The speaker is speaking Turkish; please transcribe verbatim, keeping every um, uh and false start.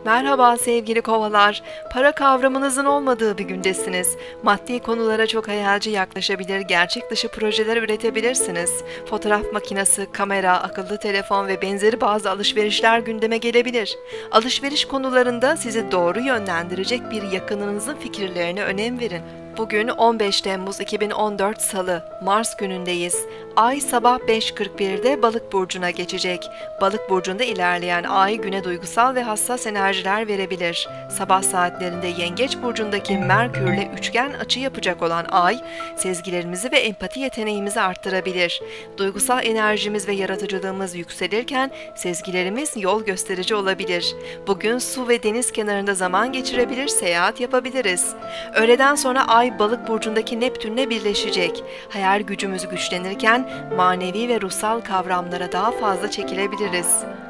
Merhaba sevgili kovalar. Para kavramınızın olmadığı bir gündesiniz. Maddi konulara çok hayalci yaklaşabilir, gerçek dışı projeler üretebilirsiniz. Fotoğraf makinesi, kamera, akıllı telefon ve benzeri bazı alışverişler gündeme gelebilir. Alışveriş konularında sizi doğru yönlendirecek bir yakınınızın fikirlerine önem verin. Bugün on beş Temmuz iki bin on dört Salı, Mars günündeyiz. Ay sabah beş kırk birde Balık burcuna geçecek. Balık burcunda ilerleyen ay güne duygusal ve hassas enerjiler verebilir. Sabah saatlerinde Yengeç burcundaki Merkürle üçgen açı yapacak olan ay, sezgilerimizi ve empati yeteneğimizi arttırabilir. Duygusal enerjimiz ve yaratıcılığımız yükselirken sezgilerimiz yol gösterici olabilir. Bugün su ve deniz kenarında zaman geçirebilir, seyahat yapabiliriz. Öğleden sonra ay Balık burcundaki Neptünle birleşecek. Hayal gücümüz güçlenirken manevi ve ruhsal kavramlara daha fazla çekilebiliriz.